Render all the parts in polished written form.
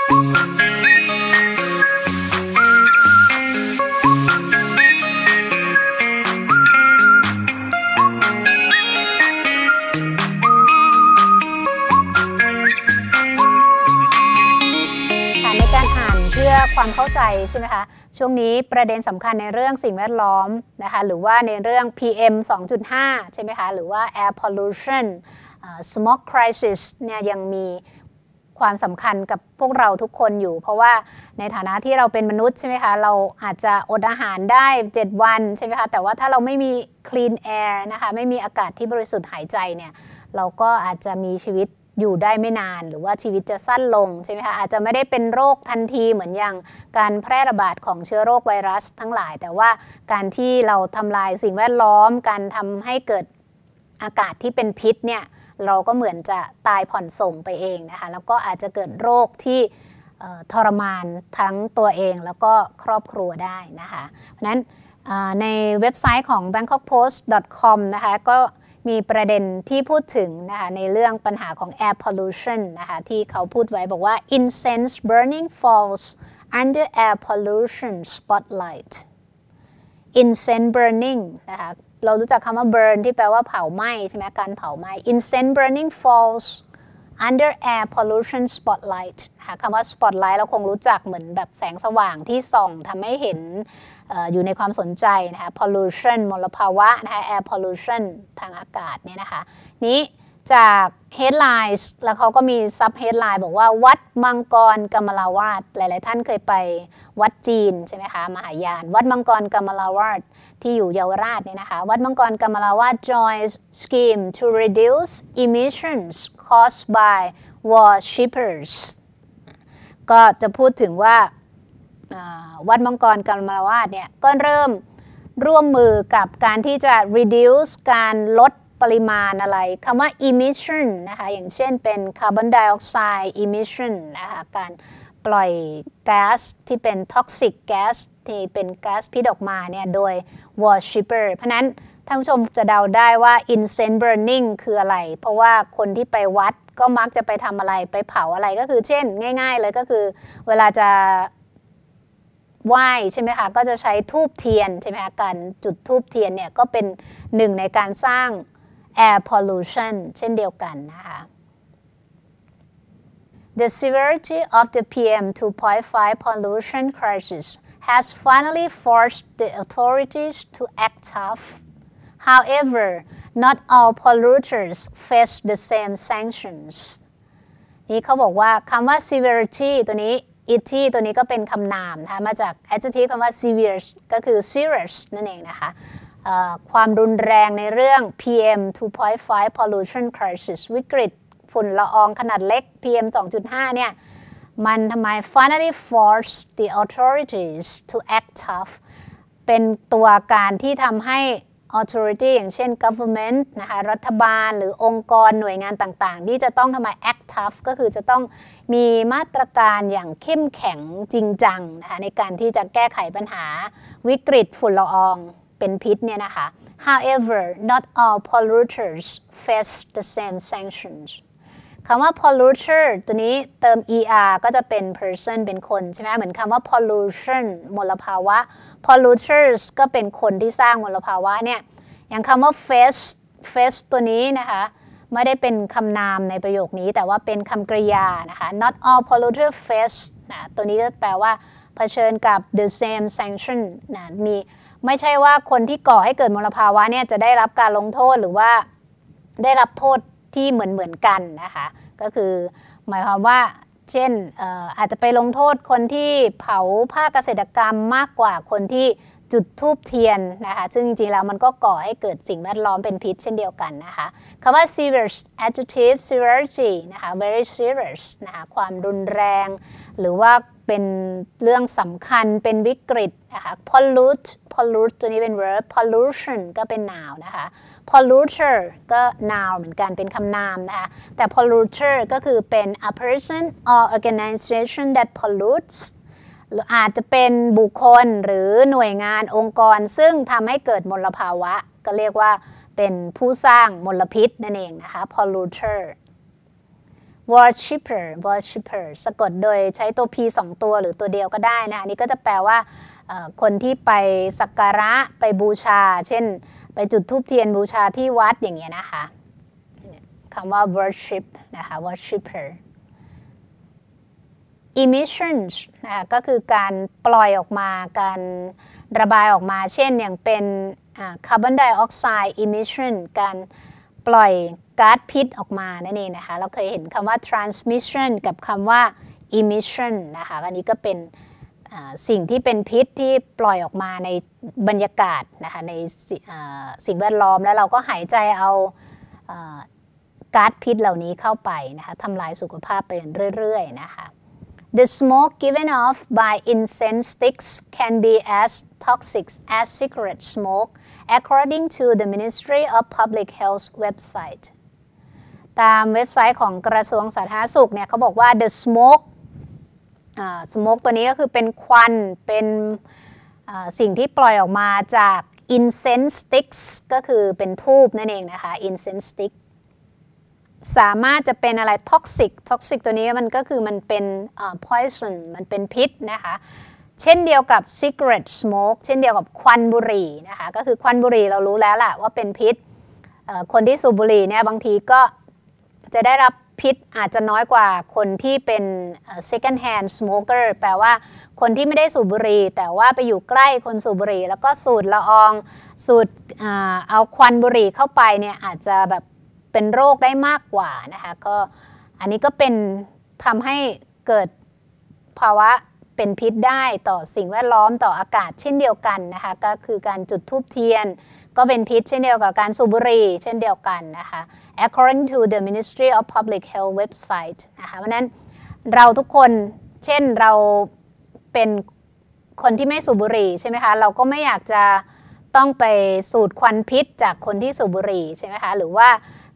ความเข้าใจใช่ไหมคะช่วงนี้ประเด็นสำคัญในเรื่องสิ่งแวดล้อมนะคะหรือว่าในเรื่อง PM 2.5 ใช่ไหมคะหรือว่า Air Pollution Smoke Crisis เนี่ยยังมีความสำคัญกับพวกเราทุกคนอยู่เพราะว่าในฐานะที่เราเป็นมนุษย์ใช่ไหมคะเราอาจจะอดอาหารได้7วันใช่ไหมคะแต่ว่าถ้าเราไม่มี Clean Air นะคะไม่มีอากาศที่บริสุทธิ์หายใจเนี่ยเราก็อาจจะมีชีวิตอยู่ได้ไม่นานหรือว่าชีวิตจะสั้นลงใช่ไหมคะอาจจะไม่ได้เป็นโรคทันทีเหมือนอย่างการแพร่ระบาดของเชื้อโรคไวรัสทั้งหลายแต่ว่าการที่เราทำลายสิ่งแวดล้อมการทำให้เกิดอากาศที่เป็นพิษเนี่ยเราก็เหมือนจะตายผ่อนส่งไปเองนะคะแล้วก็อาจจะเกิดโรคที่ทรมานทั้งตัวเองแล้วก็ครอบครัวได้นะคะเพราะฉะนั้นในเว็บไซต์ของ bangkokpost.com นะคะก็มีประเด็นที่พูดถึงนะคะในเรื่องปัญหาของ air pollution นะคะที่เขาพูดไว้บอกว่า incense burning falls under air pollution spotlight incense burning นะคะเรารู้จักคำว่า burn ที่แปลว่าเผาไหม้ใช่ไหมการเผาไหม้ incense burning falls under air pollution spotlight คำว่า spotlight เราคงรู้จักเหมือนแบบแสงสว่างที่ส่องทำให้เห็นอยู่ในความสนใจนะคะ pollution มลภาวะนะคะ air pollution ทางอากาศเนี่ยนะคะนี้จาก headlines แล้วเขาก็มี sub headline บอกว่าวัดมังกรกำมะลาวาดหลายๆท่านเคยไปวัดจีนใช่ไหมคะมหายานวัดมังกรกำมะลาวาดที่อยู่เยาวราชเนี่ยนะคะวัดมังกรกำมะลาวาด joins scheme to reduce emissions caused by worshippers ก็จะพูดถึงว่าวัดมังกรกำมะลาวาดเนี่ยก็เริ่มร่วมมือกับการที่จะ reduce การลดปริมาณอะไรคำว่า emission นะคะอย่างเช่นเป็น carbon dioxide emission นะคะการปล่อยก๊าซที่เป็น toxic gas ที่เป็นก๊าซพิษออกมาเนี่ยโดย worshipper เพราะนั้นท่านผู้ชมจะเดาได้ว่า incense burning คืออะไรเพราะว่าคนที่ไปวัดก็มักจะไปทำอะไรไปเผาอะไรก็คือเช่นง่ายๆเลยก็คือเวลาจะไหว้ใช่ไหมคะก็จะใช้ธูปเทียนใช่ไหมคะการจุดธูปเทียนเนี่ยก็เป็นหนึ่งในการสร้าง air pollution เช่นเดียวกันนะคะ The severity of the PM 2.5 pollution crisis has finally forced the authorities to act tough. However, not all polluters face the same sanctions. นี่เขาบอกว่าคำว่า severity ตัวนี้itty ตัวนี้ก็เป็นคำนามนะคะมาจาก adjective คำว่า severe ก็คือ serious นั่นเองนะคะความรุนแรงในเรื่อง PM 2.5 pollution crisis วิกฤตฝุ่นละอองขนาดเล็ก PM 2.5 เนี่ยมันทำไม finally force the authorities to act tough เป็นตัวการที่ทำให้ authority อย่างเช่น government นะคะรัฐบาลหรือองค์กรหน่วยงานต่างๆที่จะต้องทำไม act tough ก็คือจะต้องมีมาตรการอย่างเข้มแข็งจริงจังนะคะในการที่จะแก้ไขปัญหาวิกฤตฝุ่นละอองเป็นพิษเนี่ยนะคะ However, not all polluters face the same sanctions คำว่า polluter ตัวนี้เติม er ก็จะเป็น person เป็นคนใช่ไหมเหมือนคำว่า pollution มลภาวะ polluters ก็เป็นคนที่สร้างมลภาวะเนี่ยอย่างคำว่า face ตัวนี้นะคะไม่ได้เป็นคำนามในประโยคนี้แต่ว่าเป็นคำกริยานะคะ not all polluters face นะตัวนี้ก็แปลว่าเผชิญกับ the same sanction นะไม่ใช่ว่าคนที่ก่อให้เกิดมลภาวะเนี่ยจะได้รับการลงโทษหรือว่าได้รับโทษที่เหมือนกันนะคะก็คือหมายความว่าเช่นอาจจะไปลงโทษคนที่เผาภาคเกษตรกรรมมากกว่าคนที่จุดธูปเทียนนะคะซึ่งจริงๆแล้วมันก็ก่อให้เกิดสิ่งแวดล้อมเป็นพิษเช่นเดียวกันนะคะคำว่า serious adjective severity นะคะ very serious นะคะความรุนแรงหรือว่าเป็นเรื่องสำคัญเป็นวิกฤตนะคะ pollute ตัวนี้เป็น verb pollution ก็เป็น noun นะคะ polluter ก็ noun เหมือนกันเป็นคำนามนะคะแต่ polluter ก็คือเป็น a person or organization that pollutes หรืออาจจะเป็นบุคคลหรือหน่วยงานองค์กรซึ่งทำให้เกิดมลภาวะก็เรียกว่าเป็นผู้สร้างมลพิษนั่นเองนะคะ polluter worshipper สะกดโดยใช้ตัว p 2 ตัวหรือตัวเดียวก็ได้นะคะนี่ก็จะแปลว่าคนที่ไปสักการะไปบูชาเช่นไปจุดธูปเทียนบูชาที่วัดอย่างเงี้ยนะคะคำว่า worship นะคะ worshipper emissions นะคะก็คือการปล่อยออกมาการระบายออกมาเช่นอย่างเป็นคาร์บอนไดออกไซด์ emission การปล่อยก๊าซพิษออกมานั่นเองนะคะเราเคยเห็นคำว่า transmission กับคำว่า emission นะคะอันนี้ก็เป็นสิ่งที่เป็นพิษที่ปล่อยออกมาในบรรยากาศนะคะในสิ่งแวดล้อมแล้วเราก็หายใจเอาก๊าซพิษเหล่านี้เข้าไปนะคะทำลายสุขภาพไปเรื่อยๆนะคะThe smoke given off by incense sticks can be as toxic as cigarette smoke, according to the Ministry of Public Health website. ตามเว็บไซต์ของกระทรวงสาธารณสุขเนี่ยเขาบอกว่า the smoke smoke ตัวนี้ก็คือเป็นควันเป็นสิ่งที่ปล่อยออกมาจาก incense sticks ก็คือเป็นธูปนั่นเองนะคะ incense stickสามารถจะเป็นอะไร toxic ตัวนี้มันก็คือมันเป็นpoison มันเป็นพิษนะคะเช่นเดียวกับ cigarette smoke เช่นเดียวกับควันบุหรี่นะคะก็คือควันบุหรี่เรารู้แล้วล่ะว่าเป็นพิษคนที่สูบบุหรี่เนี่ยบางทีก็จะได้รับพิษอาจจะน้อยกว่าคนที่เป็น second hand smoker แปลว่าคนที่ไม่ได้สูบบุหรี่แต่ว่าไปอยู่ใกล้คนสูบบุหรี่แล้วก็สูดละอองสูดเอาควันบุหรี่เข้าไปเนี่ยอาจจะแบบเป็นโรคได้มากกว่านะคะก็อันนี้ก็เป็นทำให้เกิดภาวะเป็นพิษได้ต่อสิ่งแวดล้อมต่ออากาศเช่นเดียวกันนะคะก็คือการจุดธูปเทียนก็เป็นพิษเช่นเดียวกับการสูบบุหรี่เช่นเดียวกันนะคะ according to the Ministry of Public Health website นะคะเพราะนั้นเราทุกคนเช่นเราเป็นคนที่ไม่สูบบุหรี่ใช่ไหมคะเราก็ไม่อยากจะต้องไปสูดควันพิษจากคนที่สูบบุหรี่ใช่ไหมคะหรือว่า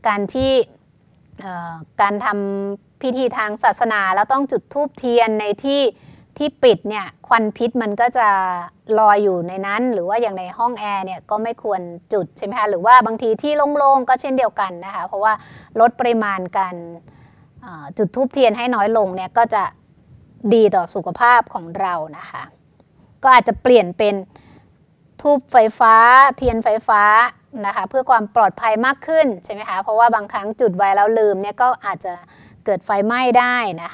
การทำพิธีทางศาสนาแล้วต้องจุดธูปเทียนในที่ปิดเนี่ยควันพิษมันก็จะลอยอยู่ในนั้นหรือว่าอย่างในห้องแอร์เนี่ยก็ไม่ควรจุดใช่ไหมคะหรือว่าบางทีที่โล่งๆก็เช่นเดียวกันนะคะเพราะว่าลดปริมาณการจุดธูปเทียนให้น้อยลงเนี่ยก็จะดีต่อสุขภาพของเรานะคะก็อาจจะเปลี่ยนเป็นธูปไฟฟ้าเทียนไฟฟ้านะคะเพื่อความปลอดภัยมากขึ้นใช่ไหมคะเพราะว่าบางครั้งจุดไว้แล้วลืมเนี่ยก็อาจจะเกิดไฟไหม้ได้นะคะ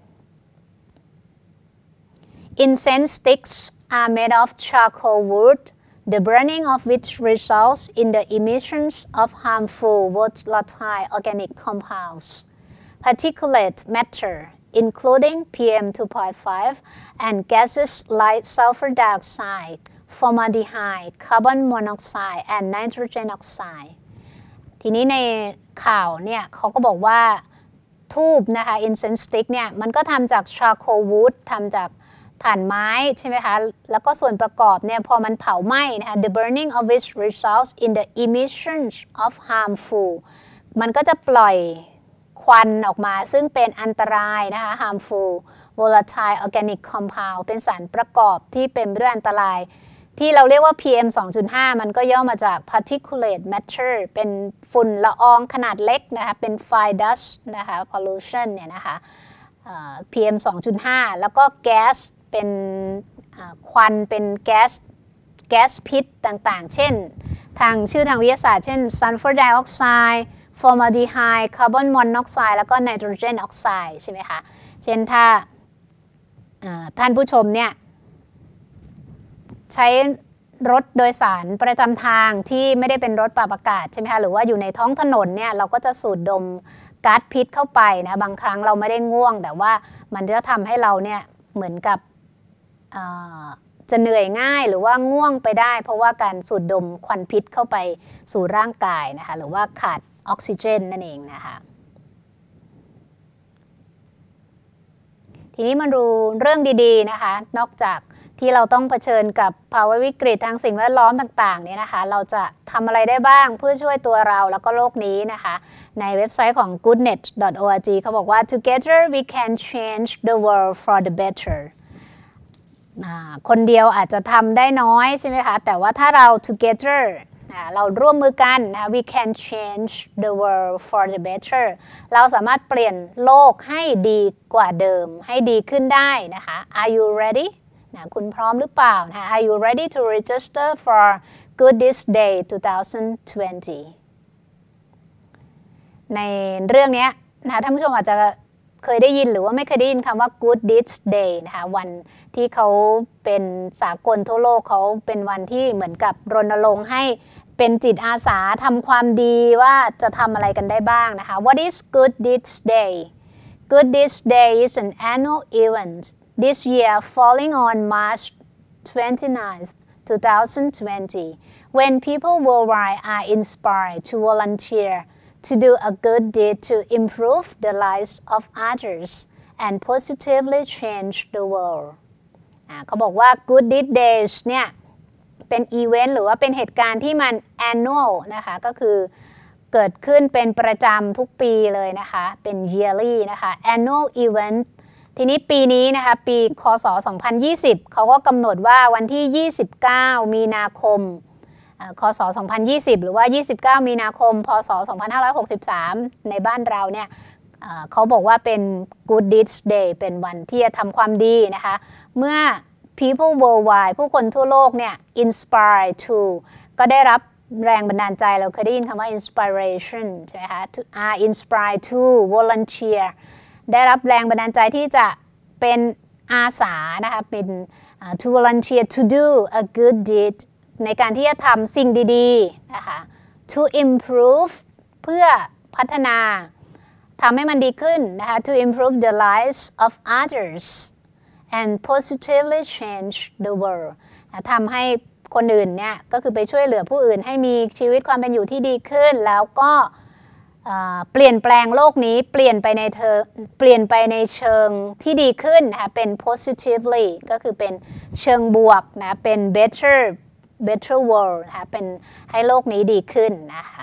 Incense sticks are made of charcoal wood, the burning of which results in the emissions of harmful volatile organic compounds, particulate matter, including PM2.5 and gases like sulfur dioxide, formaldehyde, carbon monoxide and nitrogen oxide ทีนี้ในข่าวเนี่ยเขาก็บอกว่าทูบนะคะ incense stick เนี่ยมันก็ทำจาก charcoal wood ทำจากถ่านไม้ใช่ไหมคะแล้วก็ส่วนประกอบเนี่ยพอมันเผาไหม้นะคะ the burning of which results in the emissions of harmful มันก็จะปล่อยควันออกมาซึ่งเป็นอันตรายนะคะ harmful volatile organic compound เป็นสารประกอบที่เป็นไปด้วยอันตรายที่เราเรียกว่า PM 2.5 มันก็ย่อมาจาก particulate matter เป็นฝุ่นละอองขนาดเล็กนะคะเป็น fine dust นะคะ pollution เนี่ยนะคะPM 2.5 แล้วก็แก๊สเป็นควันเป็นแก๊สพิษต่างๆเช่นชื่อทางวิทยาศาสตร์เช่น sulfur dioxide formaldehyde carbon monoxide แล้วก็ nitrogen oxide ใช่ไหมคะเช่นถ้าท่านผู้ชมเนี่ยใช้รถโดยสารประจำทางที่ไม่ได้เป็นรถปรับอากาศใช่ไหมคะหรือว่าอยู่ในท้องถนนเนี่ยเราก็จะสูดดมก๊าซพิษเข้าไปนะบางครั้งเราไม่ได้ง่วงแต่ว่ามันจะทำให้เราเนี่ยเหมือนกับจะเหนื่อยง่ายหรือว่าง่วงไปได้เพราะว่าการสูดดมควันพิษเข้าไปสู่ร่างกายนะคะหรือว่าขาดออกซิเจนนั่นเองนะคะทีนี้มาดูเรื่องดีๆนะคะนอกจากที่เราต้องเผชิญกับภาวะวิกฤตทางสิ่งแวดล้อมต่างๆเนี่ยนะคะเราจะทำอะไรได้บ้างเพื่อช่วยตัวเราแล้วก็โลกนี้นะคะในเว็บไซต์ของ goodnet.org เขาบอกว่า together we can change the world for the better คนเดียวอาจจะทำได้น้อยใช่ไหมคะแต่ว่าถ้าเรา together เราร่วมมือกันนะ we can change the world for the better เราสามารถเปลี่ยนโลกให้ดีกว่าเดิมให้ดีขึ้นได้นะคะ are you ready นะคุณพร้อมหรือเปล่านะ are you ready to register for Good Deeds Day 2020 ในเรื่องนี้นะท่านผู้ชมอาจจะเคยได้ยินหรือว่าไม่เคยได้ยินคำว่า Good Deeds Day นะคะวันที่เขาเป็นสากลทั่วโลกเขาเป็นวันที่เหมือนกับรณรงค์ให้เป็นจิตอาสาทำความดีว่าจะทำอะไรกันได้บ้างนะคะ What is Good Deeds Day? Good Deeds Day is an annual event this year falling on March 29, 2020 when people worldwide are inspired to volunteer to do a good deed to improve the lives of others and positively change the world เขาบอกว่า Good Deed Days เนี่ยเป็นอีเวนต์หรือว่าเป็นเหตุการณ์ที่มัน annual นะคะก็คือเกิดขึ้นเป็นประจำทุกปีเลยนะคะเป็น yearly นะคะ annual event ทีนี้ปีนี้นะคะปีคศ 2020 เขาก็กำหนดว่าวันที่ 29 มีนาคมคศ 2020 หรือว่า 29 มีนาคม พศ 2563 ในบ้านเราเนี่ยเขาบอกว่าเป็น Good Deeds Day เป็นวันที่จะทำความดีนะคะเมื่อ people worldwide ผู้คนทั่วโลกเนี่ย inspire to ก็ได้รับแรงบันดาลใจเราเคยได้ยินคำว่า inspiration ใช่ไหมคะ are inspired to volunteer ได้รับแรงบันดาลใจที่จะเป็นอาสานะคะเป็น to volunteer to do a good deedในการที่จะทำสิ่งดีๆนะคะ to improve เพื่อพัฒนาทำให้มันดีขึ้นนะคะ to improve the lives of others and positively change the world ทำให้คนอื่นเนี่ยก็คือไปช่วยเหลือผู้อื่นให้มีชีวิตความเป็นอยู่ที่ดีขึ้นแล้วก็เปลี่ยนแปลงโลกนี้เปลี่ยนไปในเชิงที่ดีขึ้นนะคะเป็น positively ก็คือเป็นเชิงบวกนะเป็น better world นะคะเป็นให้โลกนี้ดีขึ้นนะคะ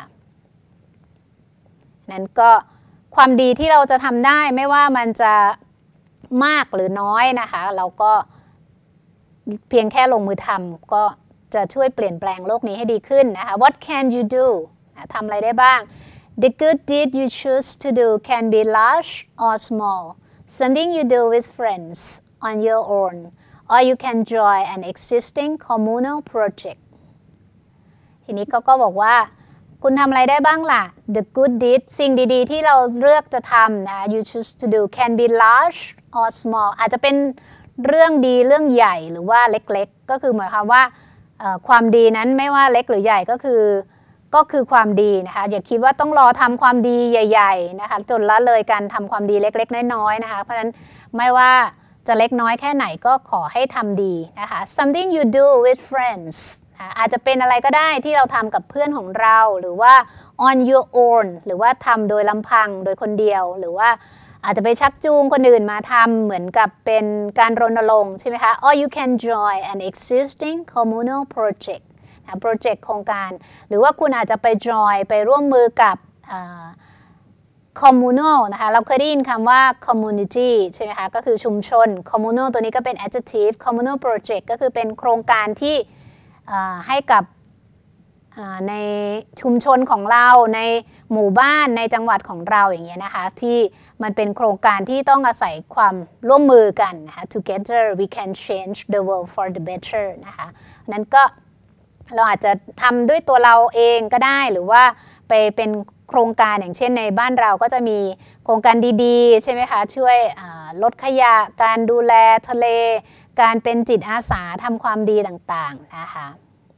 นั้นก็ความดีที่เราจะทำได้ไม่ว่ามันจะมากหรือน้อยนะคะเราก็เพียงแค่ลงมือทำก็จะช่วยเปลี่ยนแปลงโลกนี้ให้ดีขึ้นนะคะ What can you do ทำอะไรได้บ้าง The good deed you choose to do can be large or small something you do with friends on your own or you can join an existing communal project ทีนี้ก็บอกว่าคุณทำอะไรได้บ้างล่ะ The good deed สิ่งดีๆที่เราเลือกจะทำนะ you choose to do can be large or small อาจจะเป็นเรื่องดีเรื่องใหญ่หรือว่าเล็กๆก็คือหมายความว่าความดีนั้นไม่ว่าเล็กหรือใหญ่ก็คือความดีนะคะอย่าคิดว่าต้องรอทำความดีใหญ่ๆนะคะจนละเลยการทำความดีเล็กๆน้อยๆนะคะเพราะฉะนั้นไม่ว่าจะเล็กน้อยแค่ไหนก็ขอให้ทำดีนะคะ something you do with friends อาจจะเป็นอะไรก็ได้ที่เราทำกับเพื่อนของเราหรือว่า on your own หรือว่าทำโดยลำพังโดยคนเดียวหรือว่าอาจจะไปชักจูงคนอื่นมาทำเหมือนกับเป็นการรณรงค์ใช่ไหมคะ or you can join an existing communal project โปรเจกต์โครงการหรือว่าคุณอาจจะไป join ไปร่วมมือกับcommunal นะคะเราเคยได้ยินคำว่า community ใช่ไหมคะก็คือชุมชน communal ตัวนี้ก็เป็น adjective communal project ก็คือเป็นโครงการที่ให้กับในชุมชนของเราในหมู่บ้านในจังหวัดของเราอย่างเงี้ยนะคะที่มันเป็นโครงการที่ต้องอาศัยความร่วมมือกันนะคะ together we can change the world for the better นะคะนั้นก็เราอาจจะทำด้วยตัวเราเองก็ได้หรือว่าไปเป็นโครงการอย่างเช่นในบ้านเราก็จะมีโครงการดีๆใช่ไหมคะช่วยลดขยะการดูแลทะเลการเป็นจิตอาสาทำความดีต่างๆนะคะ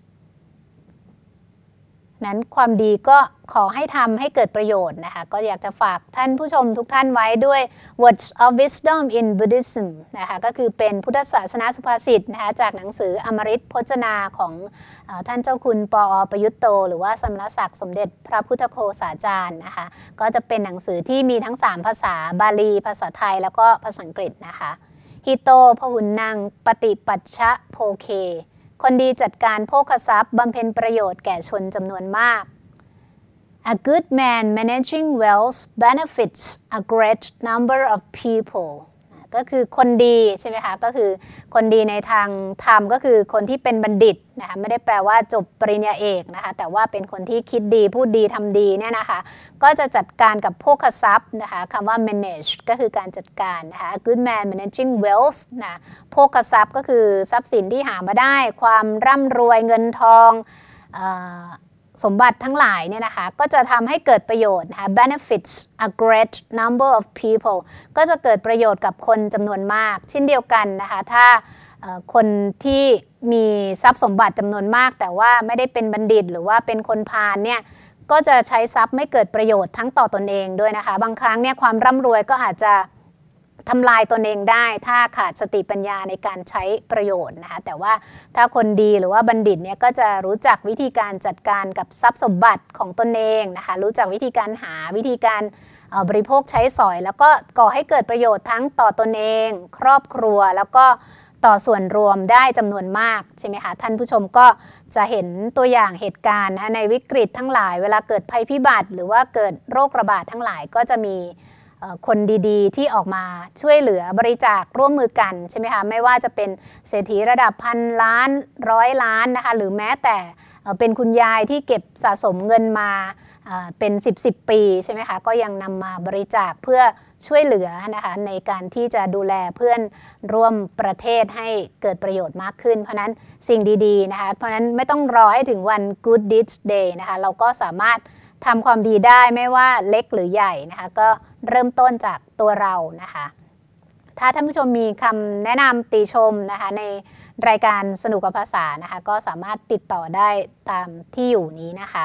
นั้นความดีก็ขอให้ทำให้เกิดประโยชน์นะคะก็อยากจะฝากท่านผู้ชมทุกท่านไว้ด้วย Words of Wisdom in Buddhism นะคะก็คือเป็นพุทธศาสนาสุภาษิตนะคะจากหนังสืออมฤตพจนาของท่านเจ้าคุณปอ.ประยุตโตหรือว่าสมณศักดิ์สมเด็จพระพุทธโฆษาจารย์นะคะก็จะเป็นหนังสือที่มีทั้ง3ภาษาบาลีภาษาไทยแล้วก็ภาษาอังกฤษนะคะฮิโตพหุนนังปฏิปัชชะโพเคคนดีจัดการโภคทรัพย์บำเพ็ญประโยชน์แก่ชนจำนวนมาก A good man managing wealth benefits a great number of people ก็คือคนดีใช่ไหมคะก็คือคนดีในทางธรรมก็คือคนที่เป็นบัณฑิตนะคะไม่ได้แปลว่าจบปริญญาเอกนะคะแต่ว่าเป็นคนที่คิดดีพูดดีทำดีเนี่ยนะคะก็จะจัดการกับโภคทรัพย์นะคะคำว่า manage ก็คือการจัดการนะคะ a good man managing wealth นะโภคทรัพย์ก็คือทรัพย์สินที่หามาได้ความร่ำรวยเงินทองสมบัติทั้งหลายเนี่ยนะคะก็จะทำให้เกิดประโยชน์นะคะ benefits a great number of people ก็จะเกิดประโยชน์กับคนจำนวนมากเช่นเดียวกันนะคะถ้าคนที่มีทรัพย์สมบัติจำนวนมากแต่ว่าไม่ได้เป็นบัณฑิตหรือว่าเป็นคนพาลเนี่ยก็จะใช้ทรัพย์ไม่เกิดประโยชน์ทั้งต่อตนเองด้วยนะคะบางครั้งเนี่ยความร่ำรวยก็อาจจะทำลายตนเองได้ถ้าขาดสติปัญญาในการใช้ประโยชน์นะคะแต่ว่าถ้าคนดีหรือว่าบัณฑิตเนี่ยก็จะรู้จักวิธีการจัดการกับทรัพย์สมบัติของตนเองนะคะรู้จักวิธีการหาวิธีการบริโภคใช้สอยแล้วก็ก่อให้เกิดประโยชน์ทั้งต่อตนเองครอบครัวแล้วก็ต่อส่วนรวมได้จำนวนมากใช่ไหมคะท่านผู้ชมก็จะเห็นตัวอย่างเหตุการณ์นะคะในวิกฤตทั้งหลายเวลาเกิดภัยพิบัติหรือว่าเกิดโรคระบาดทั้งหลายก็จะมีคนดีๆที่ออกมาช่วยเหลือบริจาคร่วมมือกันใช่ไหมคะไม่ว่าจะเป็นเศรษฐีระดับพันล้าน100 ล้านนะคะหรือแม้แต่เป็นคุณยายที่เก็บสะสมเงินมาเป็น10 ปีใช่ไหมคะก็ยังนำมาบริจาคเพื่อช่วยเหลือนะคะในการที่จะดูแลเพื่อนร่วมประเทศให้เกิดประโยชน์มากขึ้นเพราะนั้นสิ่งดีๆนะคะเพราะนั้นไม่ต้องรอให้ถึงวัน Good Deeds Day นะคะเราก็สามารถทำความดีได้ไม่ว่าเล็กหรือใหญ่นะคะก็เริ่มต้นจากตัวเรานะคะถ้าท่านผู้ชมมีคำแนะนำติชมนะคะในรายการสนุกกับภาษานะคะก็สามารถติดต่อได้ตามที่อยู่นี้นะคะ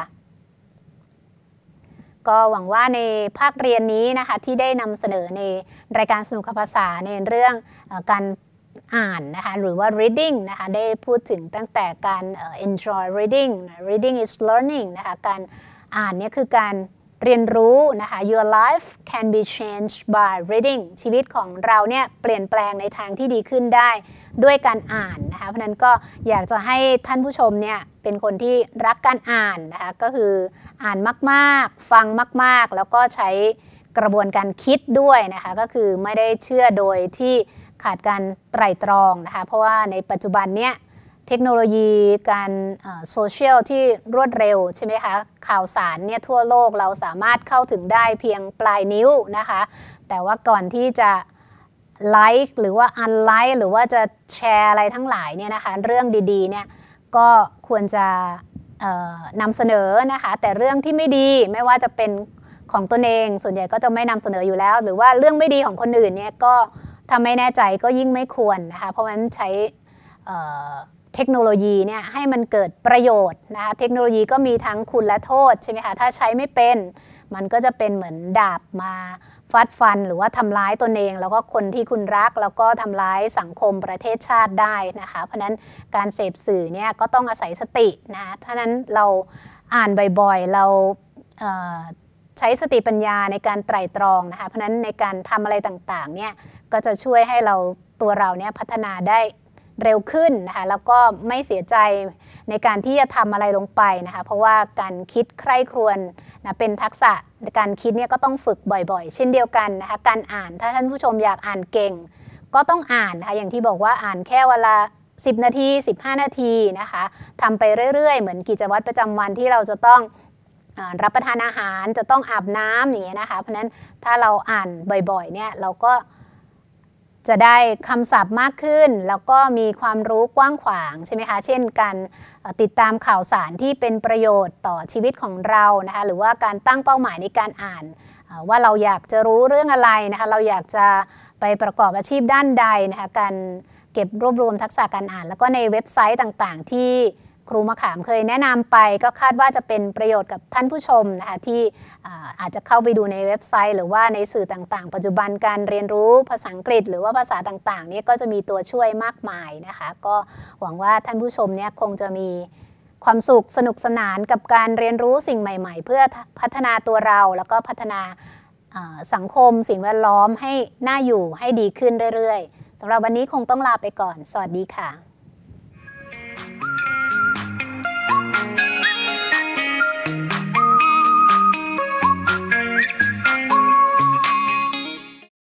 ก็หวังว่าในภาคเรียนนี้นะคะที่ได้นำเสนอในรายการสนุกกับภาษาในเรื่องการอ่านนะคะหรือว่า reading นะคะได้พูดถึงตั้งแต่การ enjoy reading reading is learning นะคะการอ่านเนี่ยคือการเรียนรู้นะคะ Your life can be changed by reading ชีวิตของเราเนี่ยเปลี่ยนแปลงในทางที่ดีขึ้นได้ด้วยการอ่านนะคะเพราะนั้นก็อยากจะให้ท่านผู้ชมเนี่ยเป็นคนที่รักการอ่านนะคะก็คืออ่านมากๆฟังมากๆแล้วก็ใช้กระบวนการคิดด้วยนะคะก็คือไม่ได้เชื่อโดยที่ขาดการไตร่ตรองนะคะเพราะว่าในปัจจุบันเนี่ยเทคโนโลยีการโซเชียลที่รวดเร็วใช่ไหมคะข่าวสารเนี่ยทั่วโลกเราสามารถเข้าถึงได้เพียงปลายนิ้วนะคะแต่ว่าก่อนที่จะไลค์หรือว่าอันไลค์หรือว่าจะแชร์อะไรทั้งหลายเนี่ยนะคะเรื่องดีๆเนี่ยก็ควรจะนำเสนอนะคะแต่เรื่องที่ไม่ดีไม่ว่าจะเป็นของตนเองส่วนใหญ่ก็จะไม่นำเสนออยู่แล้วหรือว่าเรื่องไม่ดีของคนอื่นเนี่ยก็ถ้าไม่แน่ใจก็ยิ่งไม่ควรนะคะเพราะฉะนั้นใช้เทคโนโลยีเนี่ยให้มันเกิดประโยชน์นะคะเทคโนโลยีก็มีทั้งคุณและโทษใช่ไหมคะถ้าใช้ไม่เป็นมันก็จะเป็นเหมือนดาบมาฟาดฟันหรือว่าทำร้ายตนเองแล้วก็คนที่คุณรักแล้วก็ทำร้ายสังคมประเทศชาติได้นะคะเพราะนั้นการเสพสื่อเนี่ยก็ต้องอาศัยสตินะคะถ้านั้นเราอ่านบ่อยๆเราใช้สติปัญญาในการไตร่ตรองนะคะเพราะนั้นในการทำอะไรต่างๆเนี่ยก็จะช่วยให้ตัวเราเนี่ยพัฒนาได้เร็วขึ้นนะคะแล้วก็ไม่เสียใจในการที่จะทำอะไรลงไปนะคะเพราะว่าการคิดใคร่ครวญนะเป็นทักษะการคิดเนี่ยก็ต้องฝึกบ่อยๆเช่นเดียวกันนะคะการอ่านถ้าท่านผู้ชมอยากอ่านเก่งก็ต้องอ่านนะคะอย่างที่บอกว่าอ่านแค่เวลา10 นาที15 นาทีนะคะทำไปเรื่อยๆเหมือนกิจวัตรประจำวันที่เราจะต้องรับประทานอาหารจะต้องอาบน้ำอย่างเงี้ยนะคะเพราะนั้นถ้าเราอ่านบ่อยๆเนี่ยเราก็จะได้คำศัพท์มากขึ้นแล้วก็มีความรู้กว้างขวางใช่ไหมคะเช่นการติดตามข่าวสารที่เป็นประโยชน์ต่อชีวิตของเรานะคะหรือว่าการตั้งเป้าหมายในการอ่านว่าเราอยากจะรู้เรื่องอะไรนะคะเราอยากจะไปประกอบอาชีพด้านใดนะคะการเก็บรวบรวมทักษะการอ่านแล้วก็ในเว็บไซต์ต่างๆที่ครูมะขามเคยแนะนำไปก็คาดว่าจะเป็นประโยชน์กับท่านผู้ชมนะคะที่อาจจะเข้าไปดูในเว็บไซต์หรือว่าในสื่อต่างๆปัจจุบันการเรียนรู้ภาษาอังกฤษหรือว่าภาษาต่างๆนี้ก็จะมีตัวช่วยมากมายนะคะก็หวังว่าท่านผู้ชมเนี่ยคงจะมีความสุขสนุกสนานกับการเรียนรู้สิ่งใหม่ๆเพื่อพัฒนาตัวเราแล้วก็พัฒนาสังคมสิ่งแวดล้อมให้น่าอยู่ให้ดีขึ้นเรื่อยๆสำหรับวันนี้คงต้องลาไปก่อนสวัสดีค่ะ